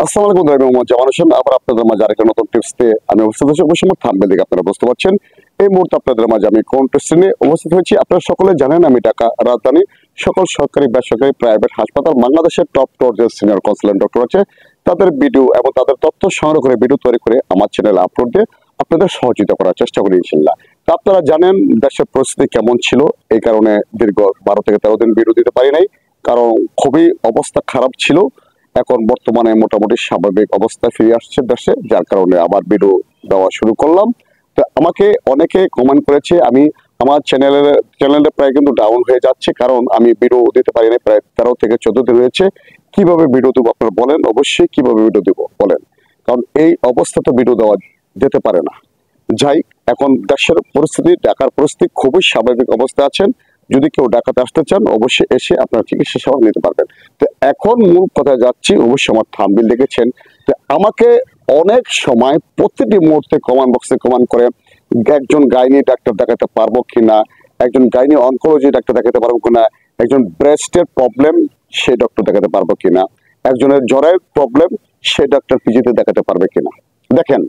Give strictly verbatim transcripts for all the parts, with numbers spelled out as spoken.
আসসালামু আলাইকুম, আমি মোহাম্মদ জামান হোসেন। আবার আপনাদের মাঝে আরেকটা নতুন টিপস দিয়ে আমি উপস্থিত হয়েছি। অবশ্যই আমার থাম্বনেল দেখে আপনারা বুঝতে পারছেন এই মুহূর্তে আপনাদের মাঝে আমি কোন টিপস নিয়ে উপস্থিত হয়েছি। আপনারা সকলে জানেন আমি ঢাকা রাজধানী সকল সরকারি বেসরকারি প্রাইভেট হাসপাতাল বাংলাদেশের টপ টপ যে সিনিয়র কনসালটেন্ট ডক্টর আছে তাদের ভিডিও এবং তাদের তথ্য সংগ্রহ করে ভিডিও তৈরি করে আমার চ্যানেলে আপলোড দিয়ে আপনাদের সহযোগিতা করার চেষ্টা করি ইনশাল্লাহ। তো আপনারা জানেন দেশের পরিস্থিতি কেমন ছিল, এই কারণে দীর্ঘ বারো থেকে তেরো দিন ভিডিও দিতে পারি নাই, কারণ খুবই অবস্থা খারাপ ছিল। এখন বর্তমানে মোটামুটি স্বাভাবিক অবস্থায় ফিরে আসছে দেশে, যার কারণে আবার ভিডিও দেওয়া শুরু করলাম। তো আমাকে অনেকে কমেন্ট করেছে আমি আমার চ্যানেলের চ্যানেলটা প্রায় কিন্তু ডাউন হয়ে যাচ্ছে, কারণ আমি ভিডিও দিতে পারি না প্রায় তেরো থেকে চোদ্দ দিন হয়েছে। কিভাবে ভিডিও দেবো আপনারা বলেন, অবশ্যই কিভাবে ভিডিও দেবো বলেন, কারণ এই অবস্থা তো ভিডিও দেওয়া যেতে পারে না। যাই, এখন দেশের পরিস্থিতি ঢাকার পরিস্থিতি খুবই স্বাভাবিক অবস্থায় আছেন। যদি কেউ ঢাকাতে আসতে চান অবশ্যই এসে আপনারা চিকিৎসা সেবা নিতে পারবেন। তো এখন মূল কথায় যাচ্ছি, অবশ্যই আমার থাম্বনেল দেখেছেন। তো আমাকে অনেক সময় প্রতিটি মুহূর্তে কমেন্ট বক্সে কমেন্ট করে একজন গাইনি ডাক্তার দেখাতে পারবো কিনা, একজন গাইনি অনকোলজি ডাক্তার দেখাতে পারবো কিনা, একজন ব্রেস্টের প্রবলেম সেই ডক্টর দেখাতে পারবো কিনা, একজনের জ্বরের প্রবলেম সেই ডক্টর পিজিতে দেখাতে পারবে কিনা। দেখেন,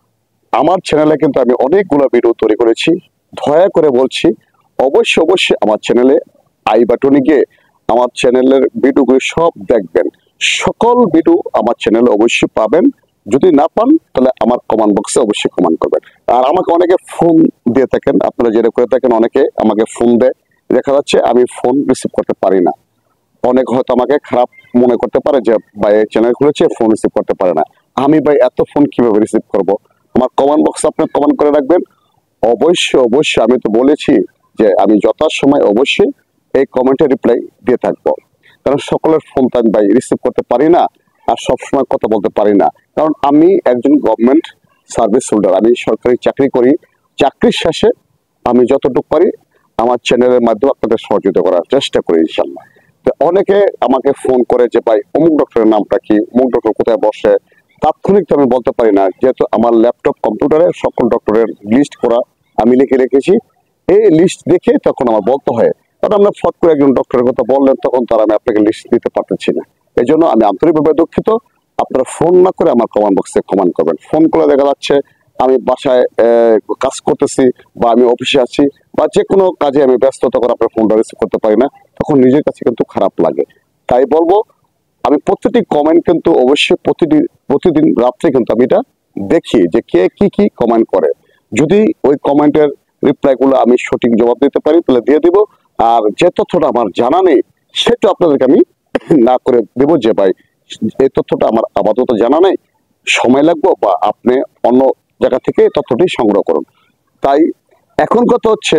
আমার চ্যানেলে কিন্তু আমি অনেকগুলো ভিডিও তৈরি করেছি। দয়া করে বলছি অবশ্যই অবশ্যই আমার চ্যানেলে আই বাটনে গিয়ে আমার চ্যানেলের ভিডিওগুলো সব দেখবেন। সকল ভিডিও আমার চ্যানেলে অবশ্যই পাবেন। যদি না পান তাহলে আমার কমেন্ট বক্সে অবশ্যই কমেন্ট করবেন। আর আমাকে অনেকে ফোন দিয়ে থাকেন, আপনারা যেটা করে থাকেন, অনেকে আমাকে ফোন দেয়, দেখা যাচ্ছে আমি ফোন রিসিভ করতে পারি না। অনেক হয়তো আমাকে খারাপ মনে করতে পারে যে ভাই চ্যানেল খুলেছে ফোন রিসিভ করতে পারে না। আমি ভাই এত ফোন কিভাবে রিসিভ করব? আমার কমেন্ট বক্সে আপনি কমেন্ট করে রাখবেন। অবশ্যই অবশ্যই আমি তো বলেছি যে আমি যথাসময় অবশ্যই এই কমেন্টে রিপ্লাই দিয়ে থাকবো, কারণ সকলের ফোন তো আমি ভাই রিসিভ করতে পারি না আর সবসময় কথা বলতে পারি না, কারণ আমি একজন গভর্নমেন্ট সার্ভিস হোল্ডার, আমি সরকারি চাকরি করি। চাকরির শেষে আমি যতটুকু পারি আমার চ্যানেলের মাধ্যমে আপনাদের সহযোগিতা করার চেষ্টা করি ইনশাল্লাহ। তো অনেকে আমাকে ফোন করে যে ভাই অমুক ডক্টরের নামটা কি, অমুক ডক্টর কোথায় বসে, তাৎক্ষণিক তো আমি বলতে পারি না, যেহেতু আমার ল্যাপটপ কম্পিউটারে সকল ডক্টরের লিস্ট করা আমি লিখে রেখেছি। এই লিস্ট দেখে তখন আমার বলতে হয়, কারণ আমরা ফট করে একজন ডক্টরের কথা বললেন তখন তার আমি আপনাকে লিস্ট দিতে পারতেছি না। এই জন্য আমি আন্তরিকভাবে দুঃখিত। আপনারা ফোন না করে আমার কমেন্ট বক্সে কমেন্ট করবেন। ফোন করে দেখা যাচ্ছে আমি বাসায় কাজ করতেছি বা আমি অফিসে আছি বা যে কোনো কাজে আমি ব্যস্ততা করে আপনার ফোনটা রিসিভ করতে পারি না, তখন নিজের কাছে কিন্তু খারাপ লাগে। তাই বলবো আমি প্রতিটি কমেন্ট কিন্তু অবশ্যই প্রতিটি প্রতিদিন রাত্রে কিন্তু আমি এটা দেখি যে কে কি কি কমেন্ট করে। যদি ওই কমেন্টের রিপ্লাই গুলো আমি সঠিক জবাব দিতে পারি তাহলে দিয়ে দিব, আর যে তথ্যটা আমার জানা নেই সেটা আপনাদেরকে আমি না করে দেবো যে ভাই এই তথ্যটা আমার আপাতত জানা নেই, সময় লাগবে বা আপনি অন্য জায়গা থেকে তথ্যটি সংগ্রহ করুন। তাই এখন কথা হচ্ছে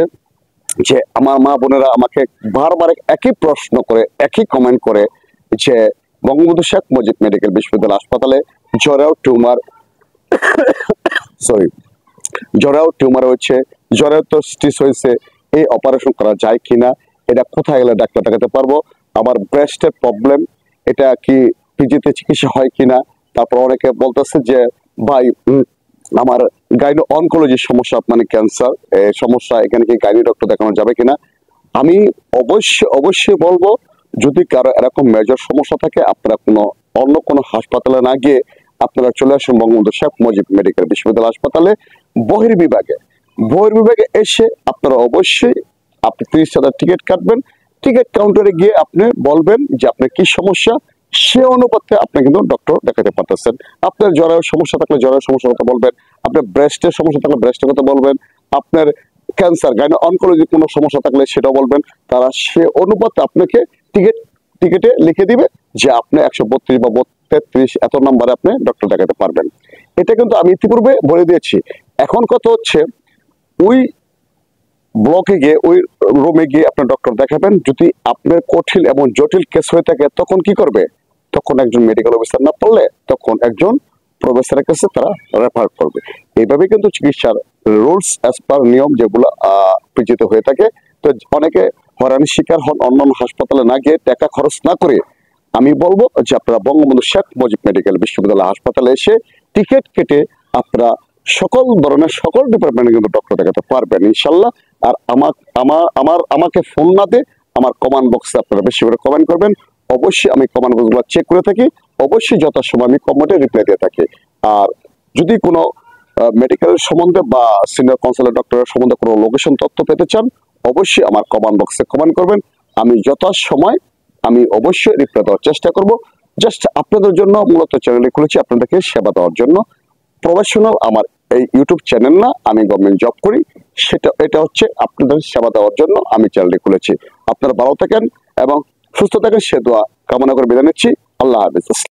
যে আমার মা বোনেরা আমাকে বারবার একই প্রশ্ন করে একই কমেন্ট করে যে বঙ্গবন্ধু শেখ মুজিব মেডিকেল বিশ্ববিদ্যালয় হাসপাতালে জ্বরেও টিউমার সরি জ্বরেও টিউমার হয়েছে, জ্বরেও তো স্টিচ হয়েছে, এই অপারেশন করা যায় কিনা, এটা কোথায় গেলে ডাক্তার দেখাতে পারবো, আমার ব্রেস্টের প্রবলেম এটা কি পিজিতে চিকিৎসা হয় কিনা। তারপর অনেকে বলতেছে যে ভাই আমার গাইনো অনকোলজির সমস্যা, মানে ক্যান্সার সমস্যা, এখানে কি গাইনি ডক্টর দেখানো যাবে কিনা। আমি অবশ্যই অবশ্যই বলবো যদি কারো এরকম মেজর সমস্যা থাকে আপনারা কোনো অন্য কোনো হাসপাতালে না গিয়ে আপনারা চলে আসুন বঙ্গবন্ধু শেখ মুজিব মেডিকেল বিশ্ববিদ্যালয় হাসপাতালে বহির্বিভাগে। বহির্বিভাগে এসে আপনারা অবশ্যই আপনি ত্রিশ হাজার টিকিট কাটবেন। টিকিট কাউন্টারে গিয়ে আপনি বলবেন যে আপনার কি সমস্যা, সে অনুপাতে আপনি কিন্তু ডক্টর দেখাতে পারতেছেন। আপনার জ্বরের সমস্যা থাকলে জ্বরের সমস্যার কথা বলবেন, আপনার ব্রেস্টের সমস্যা থাকলে ব্রেস্টের কথা বলবেন, আপনার ক্যান্সার গাইনো অনকোলজি কোনো সমস্যা থাকলে সেটাও বলবেন। তারা সে অনুপাতে আপনাকে টিকিট টিকিটে লিখে দিবে যে আপনি একশো বত্রিশ বা তেত্রিশ এত নম্বরে আপনি ডক্টর দেখাতে পারবেন। এটা কিন্তু আমি ইতিপূর্বে বলে দিয়েছি। এখন কথা হচ্ছে ওই ব্লকে গিয়ে ওই রুমে গিয়ে আপনার ডক্টর দেখাবেন। যদি আপনার কঠিন এবং জটিল কেস হয়ে থাকে তখন কি করবে, তখন একজন মেডিকেল অফিসার না পারলে তখন একজন প্রফেসরের কাছে তারা রেফার করবে। এইভাবে কিন্তু চিকিৎসার রুলস অ্যাজ পার নিয়ম যেগুলো আহ পিজিত হয়ে থাকে। তো অনেকে হয়রানির শিকার হন অন্যান্য হাসপাতালে না গিয়ে টাকা খরচ না করে। আমি বলবো যে আপনারা বঙ্গবন্ধু শেখ মুজিব মেডিকেল বিশ্ববিদ্যালয় হাসপাতালে এসে টিকিট কেটে আপনারা সকল ধরনের সকল ডিপার্টমেন্টে কিন্তু ডক্টর দেখাতে পারবেন ইনশাল্লাহ। আর আমার আমার আমার আমাকে ফোন না দিয়ে আমার কমেন্ট বক্সে আপনারা বেশি করে কমেন্ট করবেন। অবশ্যই আমি কমেন্ট বক্সগুলো চেক করে থাকি, অবশ্যই যথাসময় আমি কমেন্টে রিপ্লাই দিয়ে থাকি। আর যদি কোনো মেডিকেল সম্বন্ধে বা সিনিয়র কনসালটেন্ট ডক্টরের সম্বন্ধে কোনো লোকেশন তথ্য পেতে চান, অবশ্যই আমার কমেন্ট বক্সে কমেন্ট করবেন। আমি যথাসময় আমি অবশ্যই রিপ্লাই দেওয়ার চেষ্টা করব। জাস্ট আপনাদের জন্য মূলত চ্যানেলটি খুলেছি, আপনাদেরকে সেবা দেওয়ার জন্য। প্রফেশনাল আমার এই ইউটিউব চ্যানেল না, আমি গভর্নমেন্ট জব করি, সেটা এটা হচ্ছে আপনাদের সেবা দেওয়ার জন্য আমি চ্যানেলটি খুলেছি। আপনারা ভালো থাকেন এবং সুস্থ থাকেন সে দোয়া কামনা করে বিদায় নিচ্ছি। আল্লাহ হাফেজ।